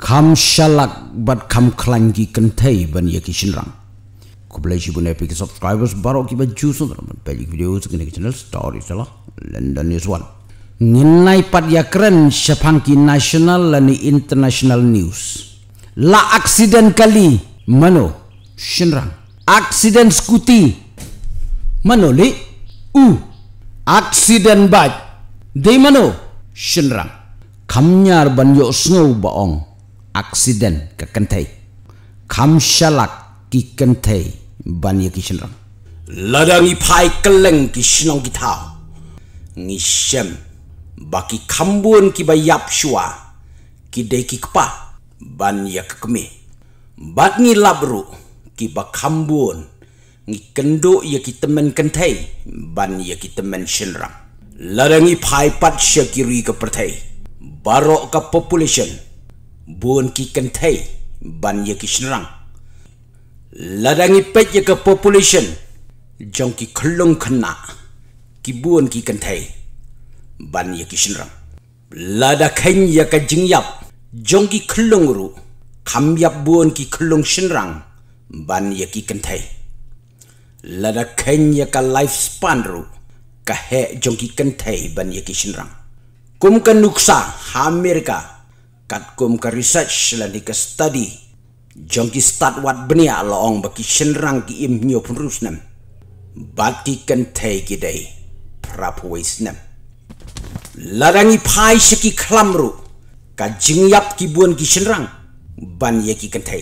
Kam shalak bat kam klangi kentai ban ya kishinrang. Kublai shibun epic subscribers baro ki ba jusun raman pelik video sekene channel story salah London News One. Nginai pat ya keren syapangki national lani international news. La aksiden kali mano shinrang. Aksiden skuti mano li aksiden baj de mano shinrang. Kamnyar ban yo snow baong aksiden ke kentai. Kam shalak ki kentai ban ya kishinrang. Ladangi pai keleng ki shinong ki tau. Ngisem baki kambun ki bayap shua ki de ki kpa ban ya kekeme. Bat ni labru ki ba kambun ngi kendo ya ki temen kentai ban ya ki temen shinrang. Ladangi pai pat syakiri ke pertai. Barok ke population buon ki kentai ban ya ki shinrang. Ladangi pet ya ke population jong ki kelung kena ki buon ki kentai ban ya ki shinrang. Lada ken ya ke jingyap jong ki kelung ru kam yap buon ki kelung shinrang ban ya ki kentai. Lada ken ya ke lifespan ru ka he jong ki kentai ban ya ki shinrang. Kum ka nuksa Amerika kat kum ka research lani ka study jong ki start wat benia loong baki shinrang ki im nyo punrusnam bat ki kentai ki day prapuisnam. Ladangi pai shiki klamru ka jingyap ki buon ki shinrang ban ye ki kentai.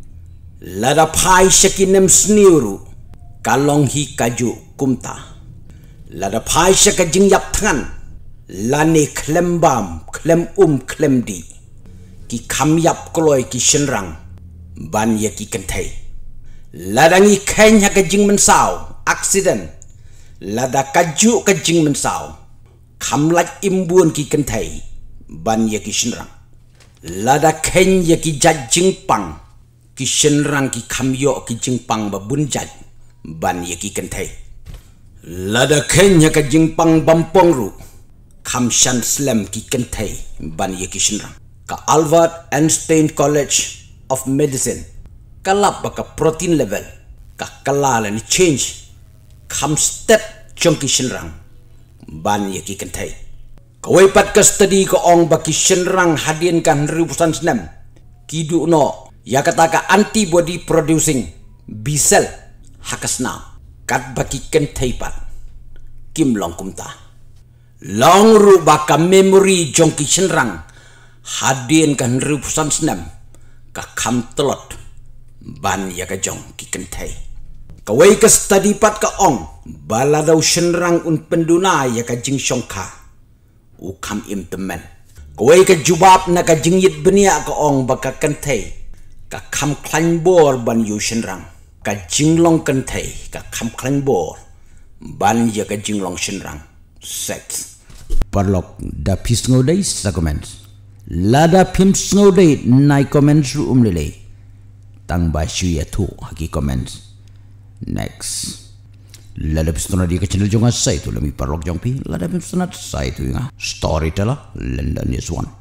Lada pai shiki nem sniuru ka long hi kaju kumta. Lada pai shika jingyap tangan lani klembam klem klem di ki kamyap koloi ki shinrang ban ye ki kentai. Ladangi kenya ka jing mensau accident lada kaju ka jing mensau kamlat imbuan ki kentai ban ye ki shinrang. Lada kenya ki jajing pang ki shinrang ki kamyo ki jing pang babunjat ban ye ki kentai. Lada kenya ka jing pang bampong ru kam shan slam ki kentai ban ye ki shinrang. Ka Albert Einstein College of Medicine kalap baka protein level ka kalala ni change kam step jong ki shinrang ban ye ki kentai. Kawai pat ka study ko ong baki shinrang hadin kan ribusan senam kidu no ya kata ka antibody producing B cell hakasna kat baki kentai pat kim long kumta. Long ru baka memory jong ki shinrang hadin kan ribusan senam ka kam telot ban ya ka jong ki kentai. Kawai ka study pat ka ong baladau shinrang un penduna ya ka jing syongka u kam im temen. Kawai ka jubab na ka jingyit benia ka ong baka kentai ka kam klanbor ban yu shinrang ka jinglong kentai ka kam klanbor ban ya ka jinglong shinrang sex. Parlok da pis ngodai sa comments. Lada pimps ngodai nai comments ru umlele. Tang ba shu ya tu haki comments. Next. Lada pis ngodai ka channel jonga sai tu lami parlok jongpi. Lada pimps nat sai tu nga storyteller London News One.